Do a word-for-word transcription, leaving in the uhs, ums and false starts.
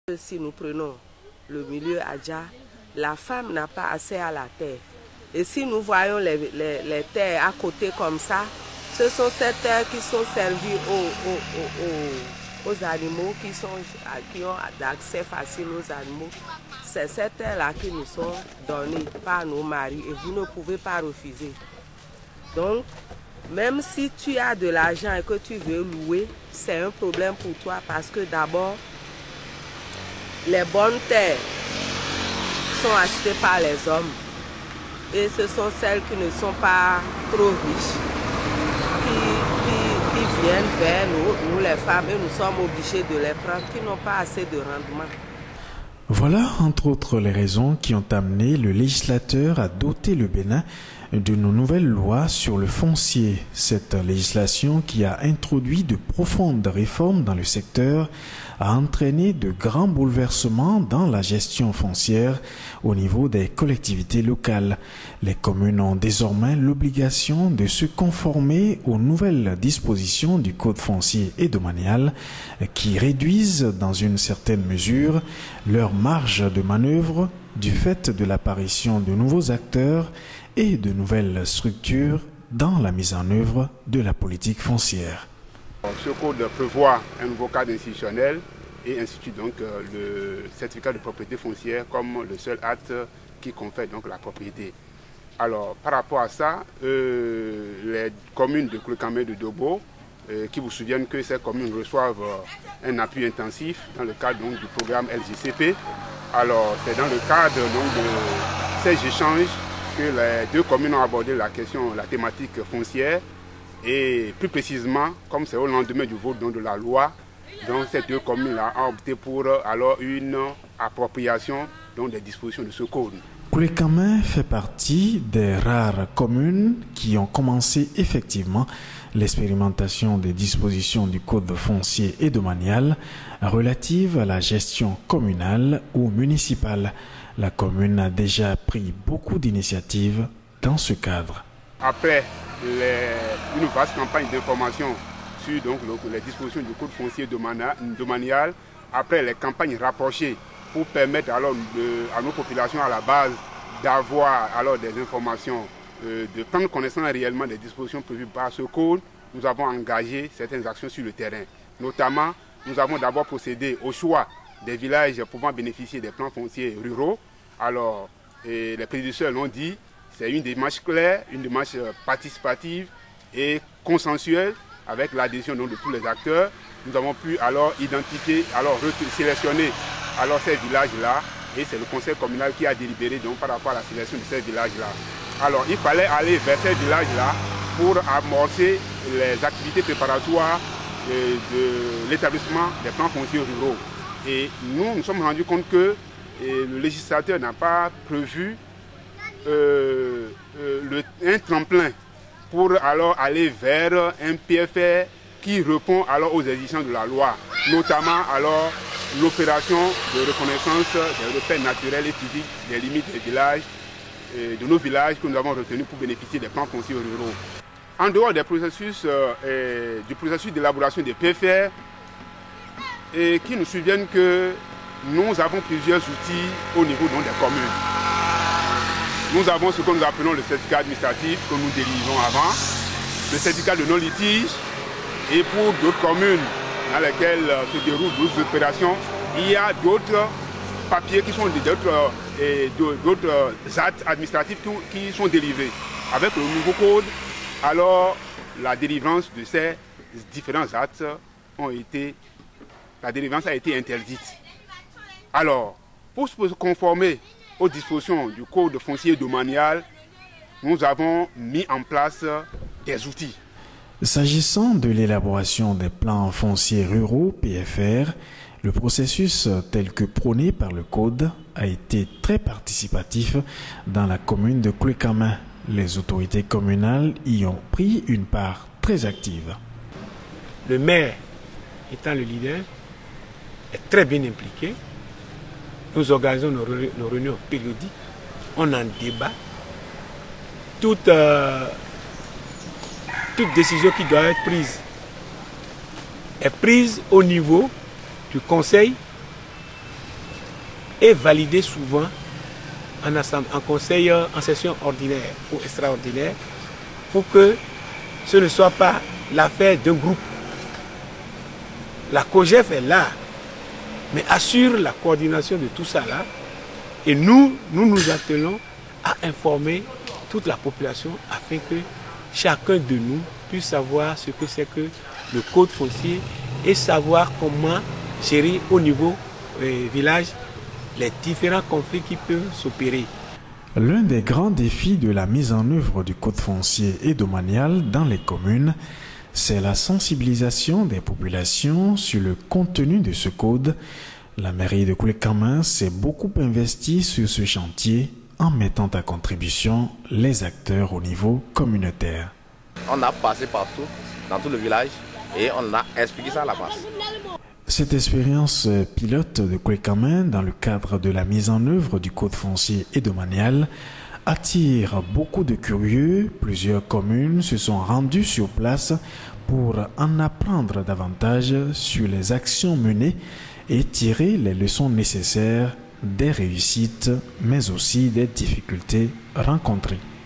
Si nous prenons le milieu Adja, la femme n'a pas accès à la terre. Et si nous voyons les, les, les terres à côté comme ça, ce sont ces terres qui sont servies aux, aux, aux, aux animaux, qui, sont, qui ont accès facile aux animaux. C'est ces terres-là qui nous sont données par nos maris et vous ne pouvez pas refuser. Donc, même si tu as de l'argent et que tu veux louer, c'est un problème pour toi parce que d'abord, les bonnes terres sont achetées par les hommes et ce sont celles qui ne sont pas trop riches qui, qui, qui viennent vers nous, nous les femmes, et nous sommes obligés de les prendre, qui n'ont pas assez de rendement. Voilà entre autres les raisons qui ont amené le législateur à doter le Bénin de nos nouvelles lois sur le foncier. Cette législation qui a introduit de profondes réformes dans le secteur a entraîné de grands bouleversements dans la gestion foncière au niveau des collectivités locales. Les communes ont désormais l'obligation de se conformer aux nouvelles dispositions du Code foncier et domanial qui réduisent dans une certaine mesure leur marge de manœuvre du fait de l'apparition de nouveaux acteurs et de nouvelles structures dans la mise en œuvre de la politique foncière. Ce code prévoit un nouveau cadre institutionnel et institue donc le certificat de propriété foncière comme le seul acte qui confère donc la propriété. Alors par rapport à ça, euh, les communes de Koulikama et de Dobo, euh, qui vous souviennent que ces communes reçoivent euh, un appui intensif dans le cadre donc, du programme L G C P. Alors c'est dans le cadre donc, de ces échanges que les deux communes ont abordé la question, la thématique foncière. Et plus précisément, comme c'est au lendemain du vote donc, de la loi, donc ces deux communes-là ont opté pour alors une appropriation donc, des dispositions de ce code. Koulikama fait partie des rares communes qui ont commencé effectivement l'expérimentation des dispositions du code foncier et domanial relatives à la gestion communale ou municipale. La commune a déjà pris beaucoup d'initiatives dans ce cadre. Après les, une vaste campagne d'information sur donc, le, les dispositions du code foncier domanial, après les campagnes rapprochées pour permettre alors de, à nos populations à la base d'avoir alors des informations, euh, de prendre connaissance réellement des dispositions prévues par ce code, nous avons engagé certaines actions sur le terrain. Notamment, nous avons d'abord procédé au choix des villages pouvant bénéficier des plans fonciers ruraux. Alors, et les prédécesseurs l'ont dit, c'est une démarche claire, une démarche participative et consensuelle avec l'adhésion de tous les acteurs. Nous avons pu alors identifier, alors sélectionner alors ces villages-là et c'est le conseil communal qui a délibéré donc, par rapport à la sélection de ces villages-là. Alors, il fallait aller vers ces villages-là pour amorcer les activités préparatoires de l'établissement des plans fonciers ruraux. Et nous nous sommes rendus compte que le législateur n'a pas prévu euh, euh, le, un tremplin pour alors aller vers un P F R qui répond alors aux exigences de la loi, notamment alors l'opération de reconnaissance des repères naturels et physiques des limites des villages, euh, de nos villages que nous avons retenus pour bénéficier des plans fonciers ruraux. En dehors des processus, euh, du processus d'élaboration des P F R, et qui nous souviennent que nous avons plusieurs outils au niveau donc, des communes. Nous avons ce que nous appelons le certificat administratif que nous délivrons avant, le certificat de non-litige, et pour d'autres communes dans lesquelles se déroulent d'autres opérations, il y a d'autres papiers qui sont d'autres actes administratifs qui sont délivrés. Avec le nouveau code, alors la délivrance de ces différents actes ont été, la délivrance a été interdite. Alors, pour se conformer aux dispositions du code foncier domanial, nous avons mis en place des outils. S'agissant de l'élaboration des plans fonciers ruraux P F R, le processus tel que prôné par le code a été très participatif dans la commune de Koulikama. Les autorités communales y ont pris une part très active. Le maire, étant le leader, est très bien impliqué. Nous organisons nos, nos réunions périodiques, on en débat. Toute, euh, toute décision qui doit être prise est prise au niveau du conseil est validé souvent en, en conseil, en session ordinaire ou extraordinaire, pour que ce ne soit pas l'affaire d'un groupe. La COGEF est là, mais assure la coordination de tout ça là. Et nous, nous nous attelons à informer toute la population afin que chacun de nous puisse savoir ce que c'est que le code foncier et savoir comment gérer au niveau euh, village les différents conflits qui peuvent s'opérer. L'un des grands défis de la mise en œuvre du code foncier et domanial dans les communes, c'est la sensibilisation des populations sur le contenu de ce code. La mairie de Koulé-Camin s'est beaucoup investie sur ce chantier en mettant à contribution les acteurs au niveau communautaire. On a passé partout, dans tout le village, et on a expliqué ça à la base. Cette expérience pilote de Koulé-Camin dans le cadre de la mise en œuvre du code foncier et domanial attire beaucoup de curieux. Plusieurs communes se sont rendues sur place pour en apprendre davantage sur les actions menées et tirer les leçons nécessaires des réussites, mais aussi des difficultés rencontrées.